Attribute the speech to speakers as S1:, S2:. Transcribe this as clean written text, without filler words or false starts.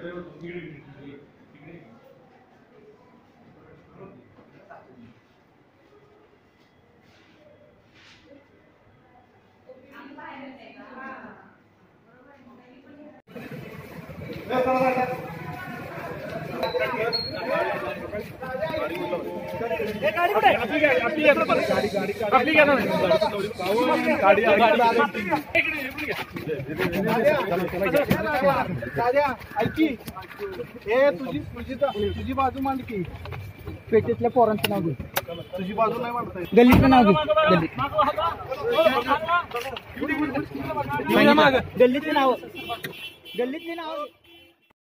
S1: तुझी बाजू मांड की पेटेतल्या पोरांचं नाव घे तुझी बाजू नाही मांडता येत गल्लीचं नाव घे गल्लीतली नाव